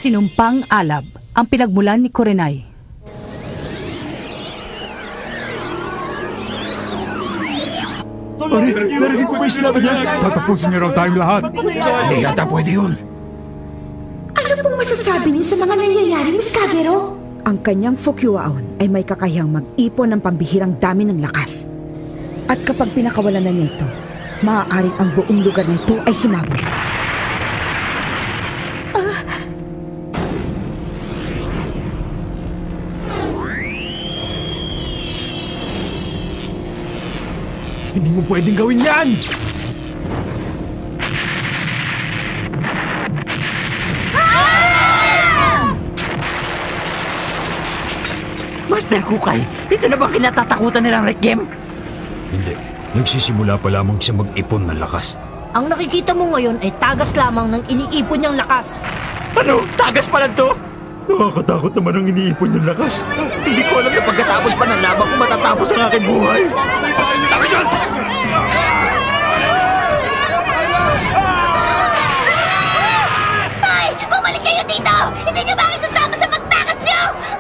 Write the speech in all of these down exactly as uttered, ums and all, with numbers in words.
Sinumpang alab ang pinagmulan ni Kurenai. Pare, narinig ko ba yung sinabi niya? Tatapusin niya raw tayong lahat. Hindi yata pwede yun. Ano pong masasabi niyo sa mga nangyayari, Miss Kagero? Ang kanyang Fukuaon ay may kakayahang mag-ipon ng pambihirang dami ng lakas. At kapag pinakawalan na niya ito, maaaring ang buong lugar na ito ay sumabog. Ah. Hindi mo pwedeng gawin yan! Master Kukay, ito na ba kinatatakutan nilang Requiem? Hindi. Nagsisimula pa lamang siya mag-ipon ng lakas. Ang nakikita mo ngayon ay tagas lamang ng iniipon niyang lakas. Ano? Tagas pa lang to? Nakakatakot naman ang iniipon niyang lakas. Hindi ko alam na pagkatapos pa ng laban kung matatapos ang aking buhay. Tagas yan! Hoy! Bumalik kayo dito! Hindi niyo ba kayo sasama sa pagtakas niyo?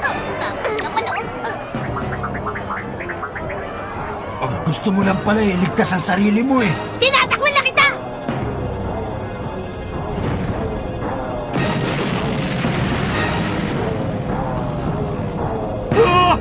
Ang gusto mo lang pala eh, ligtas ang sarili mo eh. Tinatakwan na kita! Ah!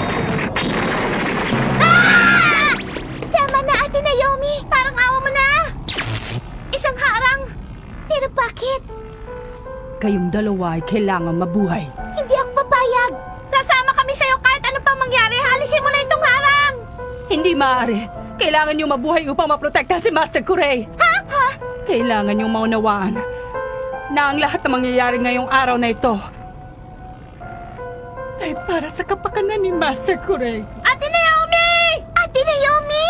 Ah! Tama na, Ate Naomi! Parang awa mo na! Isang harang! Pero bakit? Kayong dalawa ay kailangan mabuhay. Hindi ako papayag! Sasama kami sa'yo kahit ano pa mangyari! Alisin mo na itong harang! Hindi maaari. Kailangan niyong mabuhay upang maprotektahan si Master Kurei. Ha? Ha? Kailangan niyong maunawaan na ang lahat na mangyayari ngayong araw na ito ay para sa kapakanan ni Master Kurei. Ate Naomi! Ate Naomi!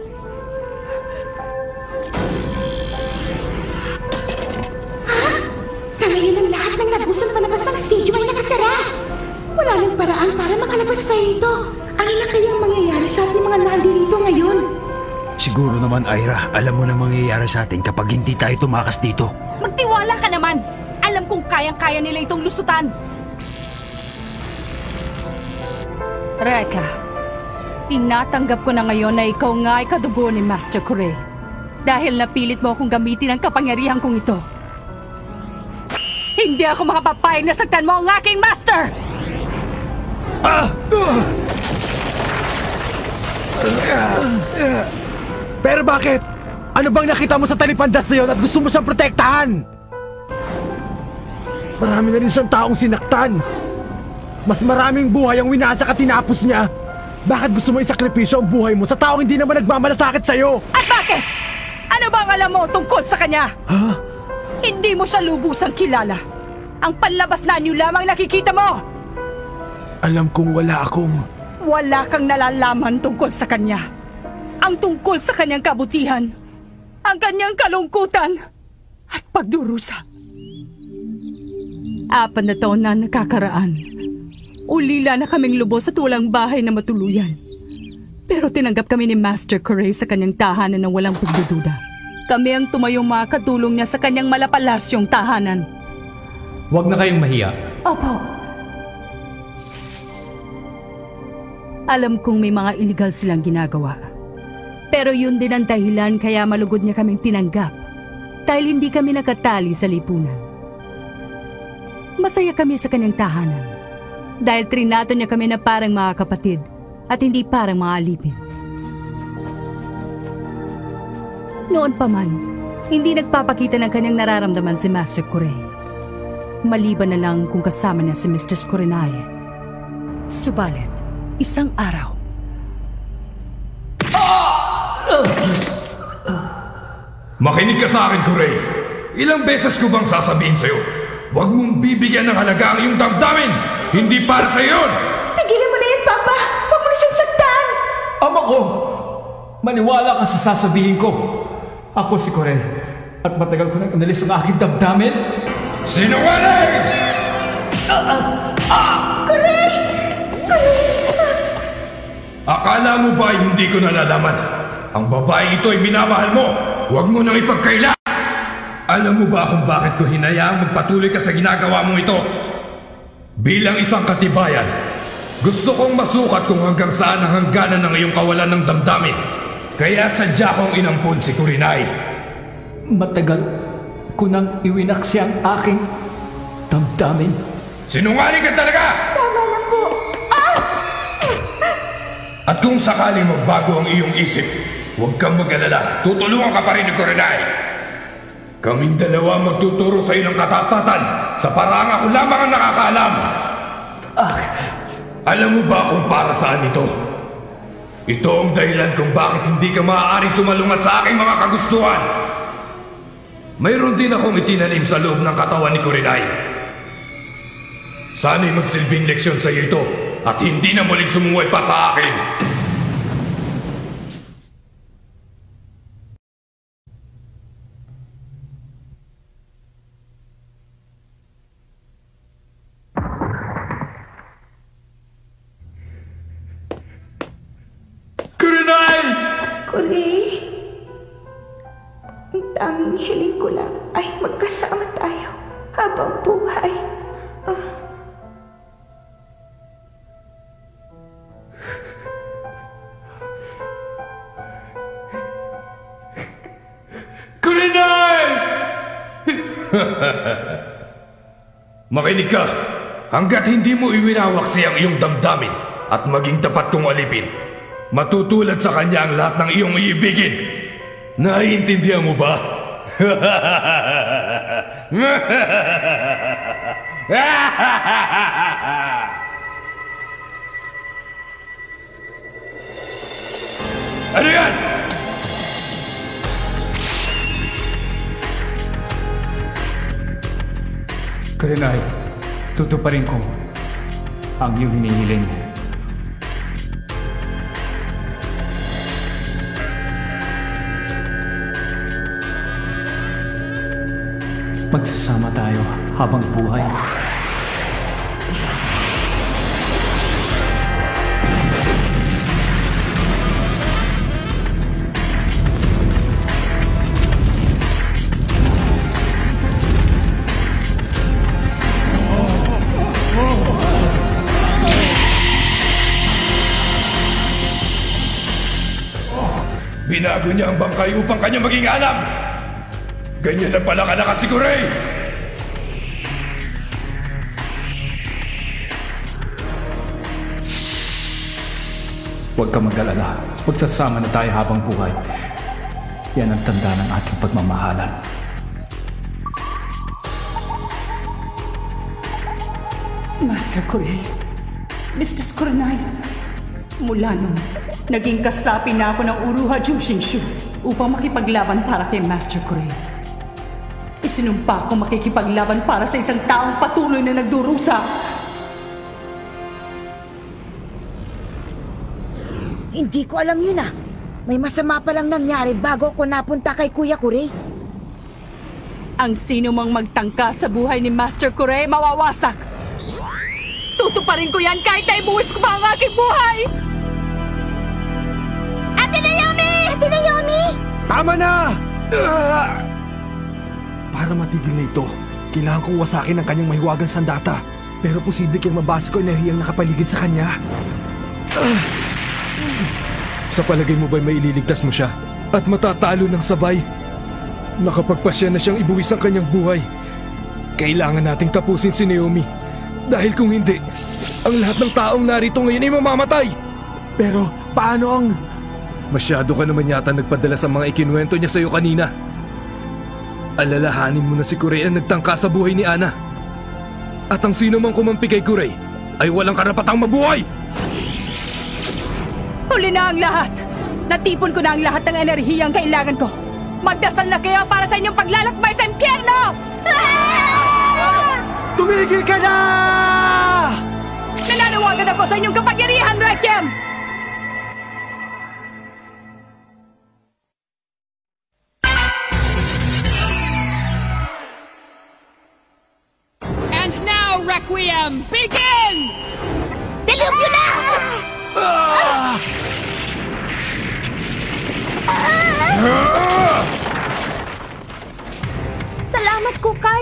Ha? Sa ngayon ang lahat ng nabusang palabas ng stage ay nakasara. Wala nang paraan para makalabas sa ito. Ano na kayang mangyayari sa ating mga nandirito ngayon? Siguro naman, Ira, alam mo na mangyayari sa atin kapag hindi tayo tumakas dito. Magtiwala ka naman! Alam kong kayang-kaya nila itong lusutan. Reka, tinatanggap ko na ngayon na ikaw nga ay kadugo ni Master Kurei. Dahil napilit mo akong gamitin ang kapangyarihan kong ito. Hindi ako makapapayag na saktan mo ang aking master! Ah! Uh! Pero bakit? Ano bang nakita mo sa talipandas na yun at gusto mo siyang protektahan? Marami na rin siyang taong sinaktan. Mas maraming buhay ang winasak at tinapos niya. Bakit gusto mo isakripisyo ang buhay mo sa taong hindi naman nagmamalasakit sa'yo? At bakit? Ano bang alam mo tungkol sa kanya? Ha? Hindi mo siya lubusang kilala. Ang panlabas na niyo lamang nakikita mo! Alam kong wala akong... Wala kang nalalaman tungkol sa kanya. Ang tungkol sa kanyang kabutihan, ang kanyang kalungkutan, at pagdurusa. Apat na taon na nakakaraan. Ulila na kaming lubos at walang bahay na matuluyan. Pero tinanggap kami ni Master Kurei sa kanyang tahanan ng walang pagdududa. Kami ang tumayong makakatulong niya sa kanyang malapalasyong tahanan. Huwag na kayong mahiya. Opo. Alam kong may mga illegal silang ginagawa. Pero yun din ang dahilan kaya malugod niya kaming tinanggap. Dahil hindi kami nakatali sa lipunan. Masaya kami sa kanyang tahanan. Dahil trinato niya kami na parang mga kapatid at hindi parang mga alipin. Noon pa man, hindi nagpapakita ng kanyang nararamdaman si Master Kurei. Maliban na lang kung kasama niya si Mistress Kurenai. Subalit, isang araw. Makinig ka sa akin, Kurei. Ilang beses ko bang sasabihin sa'yo, huwag mong bibigyan ng halaga ang iyong damdamin. Hindi para sa'yo yun. Tigilan mo na yan, Papa. Huwag mo na siyang saktan. Ama ko, maniwala ka sa sasabihin ko. Ako si Kurei at matagal ko nang inalis ang aking damdamin. Sinungaling! Ah! Ah! Ah! Kurei! Kurei! Akala mo ba hindi ko nalalaman? Ang babae ito ay minamahal mo. Huwag mo nang ipagkaila. Alam mo ba kung bakit ko hinayaang magpatuloy ka sa ginagawa mo ito? Bilang isang katibayan, gusto kong masukat kung hanggang saan ang hangganan ng iyong kawalan ng damdamin. Kaya sadya kong inampun si Kurenai. Matagal ko nang iwinaksi ang aking damdamin. Sinungaling ka talaga! Tama na po. Ah! At kung sakaling magbago ang iyong isip, huwag kang mag-alala. Tutulungan ka pa rin ni Kurenai. Kaming dalawa magtuturo sa iyo ng katapatan sa paraang ako lamang ang nakakaalam. Ah! Alam mo ba kung para saan ito? Ito ang dahilan kung bakit hindi ka maaaring sumalungat sa aking mga kagustuhan. Mayroon din akong itinanim sa loob ng katawan ni Kurenai. Sana'y magsilbing leksyon sa iyo ito at hindi na muling sumuway pa sa akin. Kurenai! Ang tanging hiling ko lang ay magkasama tayo habang buhay. Ah. Kurenai! Makinig ka. Hanggat hindi mo iwinawaksi ang iyong damdamin at maging tapat kong alipin, matutulad sa kanya ang lahat ng iyong iibigin. Naiintindihan mo ba? Ano yan? Kurenai, tutuparin ko ang iyong hinihiling. Magsasama tayo habang buhay. Binago niya ang bangkay upang kanya maging alam. Ganyan na pala kalakas si Kurei! Huwag ka mag-alala. Magsasama na tayo habang buhay. Yan ang tanda ng ating pagmamahalan. Master Kurei, Mistress Kurenai, mula nung naging kasapi na ako ng Uruha Jushinshu upang makipaglaban para kay Master Kurei. Isinumpa ko makikipaglaban para sa isang taong patuloy na nagdurusa. Hindi ko alam yun ah. May masama palang nangyari bago ako napunta kay Kuya Kurei. Ang sino mang magtangka sa buhay ni Master Kurei mawawasak. Tutuparin ko yan kahit na ibuwis ko pa ang aking buhay! Ate Naomi! Ate Naomi! Tama na! Uh! Para matigil na ito, kailangan kong wasakin ang kanyang mahiwagang sandata. Pero posible kang mabasa ko enerhiyang nakapaligid sa kanya. Uh! Sa palagay mo ba'y maililigtas mo siya? At matatalo ng sabay? Nakapagpasya na siyang ibuwis ang kanyang buhay. Kailangan nating tapusin si Naomi. Dahil kung hindi, ang lahat ng taong narito ngayon ay mamamatay. Pero paano ang... Masyado ka naman yata nagpadala sa mga ikinuwento niya sa'yo kanina. Alalahanin mo na si Kurei ang nagtangka sa buhay ni Ana. At ang sino mang kumampi kay Kurei ay walang karapatang mabuhay! Huli na ang lahat! Natipon ko na ang lahat ng enerhiyang kailangan ko. Magdasal na kayo para sa inyong paglalakbay sa impyerno! Tumigil ka na! Nananawagan ako sa inyong kapangyarihan, Requiem! And now, Requiem, begin! Dilubyo na! Ah! Salamat, Kukay.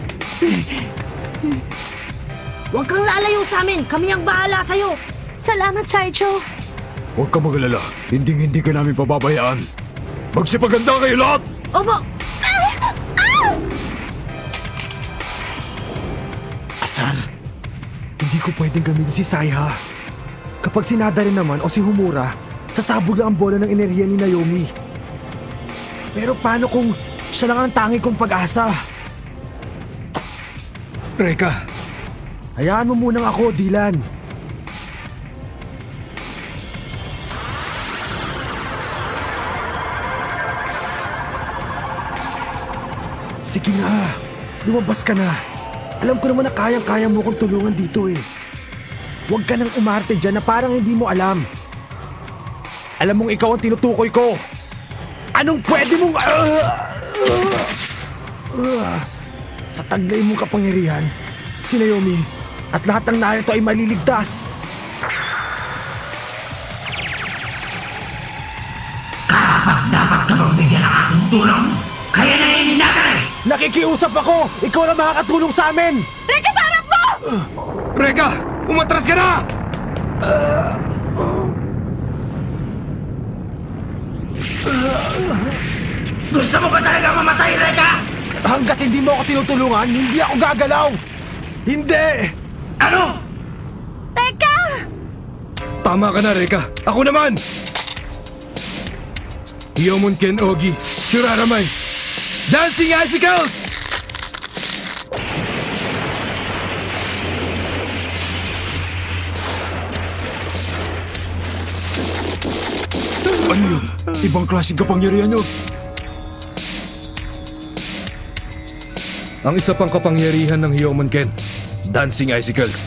Huwag kang lalayo sa amin. Kami ang bahala sa'yo. Salamat, Saicho. Huwag ka magalala. Hindi-hindi ka namin pababayaan. Magsipaganda kayo lahat! Opo! Asan? Hindi ko pwedeng gamitin si Saiha. Kapag si Nada rin naman o si Homura, sasabog lang ang bola ng enerhiya ni Naomi. Pero paano kung siya lang ang tangi kong pag-asa? Reka, hayaan mo munang ako, Dylan. Sige na, lumabas ka na. Alam ko naman na kayang-kaya mo kong tulungan dito eh. Huwag ka nang umarte dyan na parang hindi mo alam. Alam mong ikaw ang tinutukoy ko. Anong pwede mong... Uh, uh, uh, sa taglay mong kapangyarihan, si Naomi at lahat ng narito ay maliligtas. Kapag dapat ka bang bigyan ng aking tulong, kaya na ininagay! Nakikiusap ako! Ikaw na makakatulong sa amin! Reka, sa harap mo! Uh, Reka! Umatras ka na! Uh, uh, uh, Gusto mo ba talaga mamatay, Reka? Hanggat hindi mo ako tinutulungan, hindi ako gagalaw! Hindi! Ano? Reka! Tama ka na, Reka. Ako naman! Hyomon Ken Ogi, Shuraramai, Dancing Icicles! Ano yun? Ibang klaseng kapangyarihan yun. Ang isa pang kapangyarihan ng Hyomon Ken, Dancing Icicles.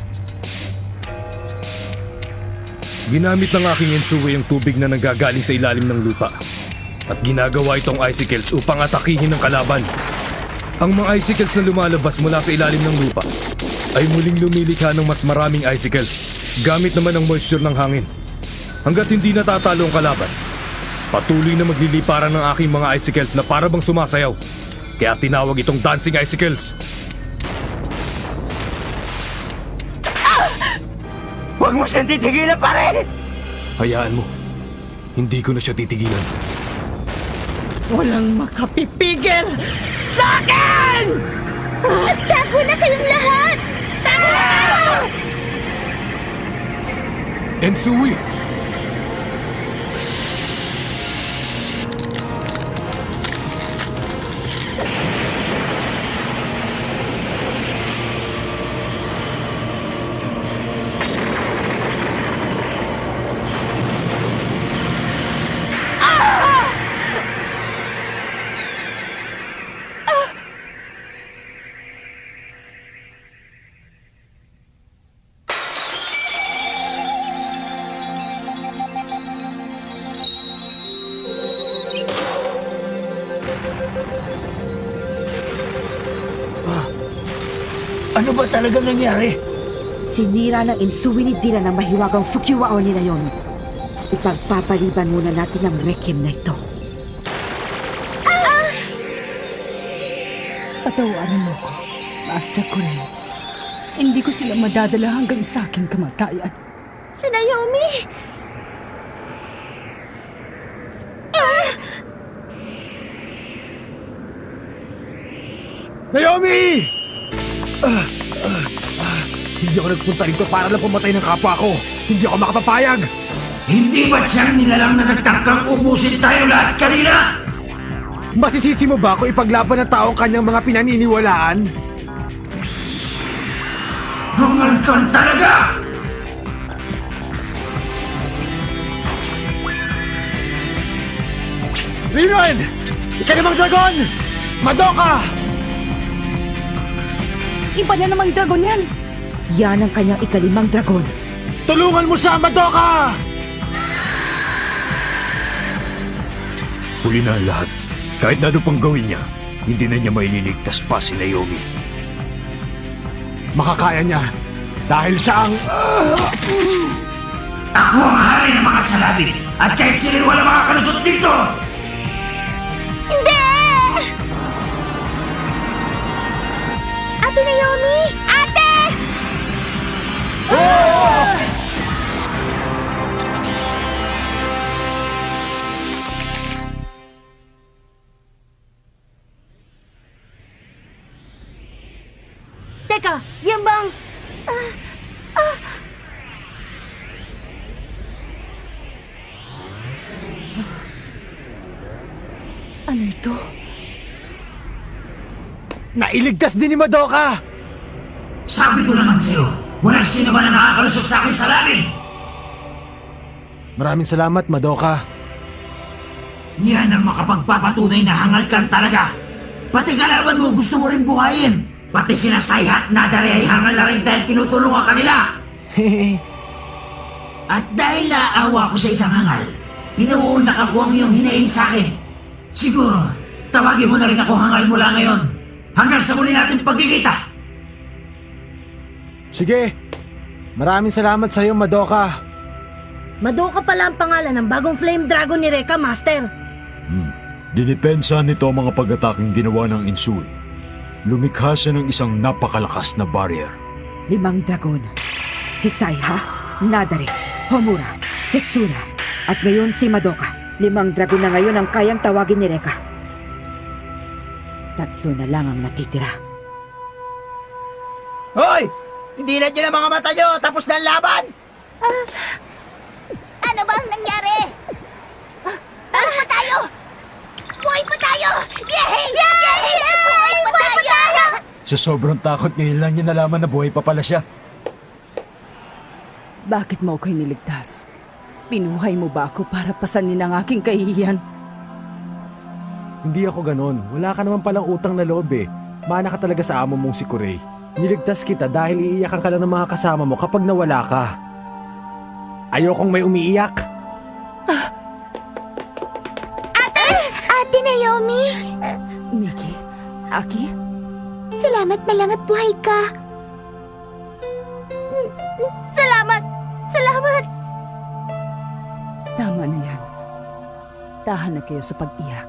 Ginamit ng aking Ensue yung tubig na nanggagaling sa ilalim ng lupa. At ginagawa itong icicles upang atakihin ng kalaban. Ang mga icicles na lumalabas mula sa ilalim ng lupa ay muling lumilikha ng mas maraming icicles gamit naman ang moisture ng hangin. Hanggat hindi natatalo ang kalaban, patuloy na magliliparan ng aking mga icicles na para bang sumasayaw. Kaya tinawag itong Dancing Icicles. Ah! Huwag mo siyang titigilan, pare! Hayaan mo. Hindi ko na siya titigilan. Walang makapipigil sa akin! Ah, tago na kayong lahat! Tago na! Ensue! Ano ba talagang nangyari? Sinira ng Ensue ni Dylan ang mahiwagang Fukiwao ni Naomi. Ipagpapaliban muna natin ang requiem na ito. Ah! Patawarin mo ko, Master Corey. Hindi ko sila madadala hanggang sa aking kamatayan. Si Naomi! Ah! Naomi! Uh, uh, uh, hindi ako nagpunta rito para lang pumatay ng kapwa ko. Hindi ako makapapayag. Hindi ba siyang nilalang na nagtangkang ubusin tayo lahat kanina? Masisisi mo ba kung ipaglaban ng taong kanyang mga pinaniniwalaan? Hangal kang talaga! Rinron! Ikalimang dragon! Madoka! Iba na namang dragon yan! Yan ang kanyang ikalimang dragon. Tulungan mo siya, Madoka! Huli na ang lahat. Kahit na ano pang gawin niya, hindi na niya maililigtas pa si Naomi. Makakaya niya. Dahil siya ang... Uh, Ako ang hari ng mga salabit at kahit sila wala makakalusot dito! Hindi! Ate Naomi! Ate! Teka, yan bang... Ah, ah. Ano ito? Nailigtas din ni Madoka! Sabi ko naman sa'yo, walang sino ba na nakakalusot sa akin sa labi? Maraming salamat, Madoka. Yan ang makapagpapatunay na hangal kang talaga. Pati kalaban mo gusto mo rin buhayin. Pati sina Sayha at Nadare ay hangal na rin dahil tinutulungan kanila. At dahil naawa ko sa isang hangal, pinuunak ako ang iyong hinaing sa akin. Siguro, tawagin mo na rin ako hangal mula ngayon. Hanggang sa muli natin pagkikita. Sige. Maraming salamat sa iyo, Madoka. Madoka pala ang pangalan ng bagong Flame Dragon ni Rekka, Master. Hmm. Dinipensa nito ang mga pag-ataking ginawa ng Insui. Lumikha siya ng isang napakalakas na barrier. Limang dragon. Si Sayha, Nadare, Homura, Setsuna, at ngayon si Madoka. Limang dragon na ngayon ang kayang tawagin ni Rekka. Tatlo na lang ang natitira. Hoy! Hindi na dyan ang mga mata nyo! Tapos na ang laban! Uh, ano ba ang nangyari? Uh, ano pa tayo? Buhay pa tayo! Yay! Yay! Buhay pa tayo! Sa sobrang takot ngayon lang niya nalaman na buhay pa pala siya. Bakit mo ako'y niligtas? Pinuhay mo ba ako para pasanin ang aking kahihiyan? Hindi ako ganon. Wala ka naman palang utang na loob eh. Mana ka talaga sa amo mong si Kurei. Niligtas kita dahil iiyakan ka lang ng mga kasama mo kapag nawala ka. Ayokong may umiiyak. Ah. Ate! Ate Naomi! Miki? Aki? Salamat na lang at buhay ka. Salamat! Salamat! Tama na yan. Tahan na kayo sa pag-iyak.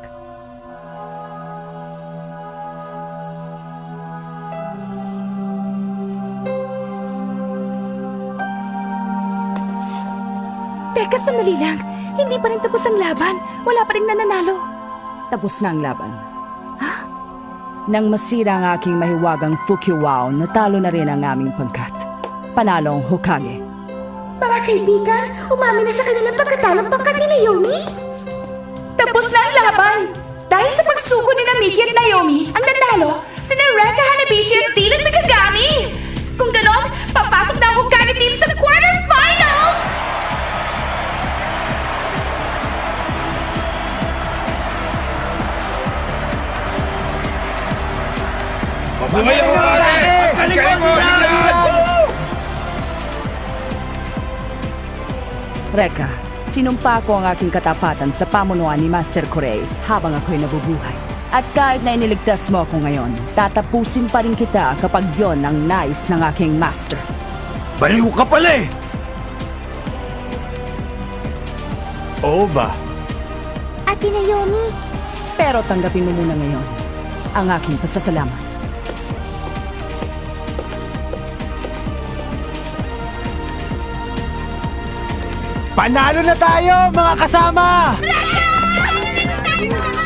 Teka, sandali lang. Hindi pa rin tapos ang laban. Wala pa rin nananalo. Tapos na ang laban. Ha? Nang masira ang aking mahiwagang Fukiwao, natalo na rin ang aming pangkat. Panalo ang Hokage. Mga kaibigan, umamin na sa kanilang pagkatalong pangkat ni Naomi? Tapos na ang laban! Dahil sa pagsuko ni Miki at Naomi, ang nanalo, sina Rekka Hanabishi at Dylan Mikagami! Kung ganon, papasok na ang Hokage team sa quarterfinals! Mabuhay ang Hokage! Ang galing mo! Rekka, sinumpa ko ang aking katapatan sa pamunuan ni Master Kurei habang ako'y nabubuhay. At kahit na iniligtas mo ako ngayon, tatapusin pa rin kita kapag yon ang nais ng aking master. Baliw ka pala eh! Oo ba? Ate Naomi! Pero tanggapin mo muna ngayon ang aking pasasalamat. Panalo na tayo, mga kasama! Rekka!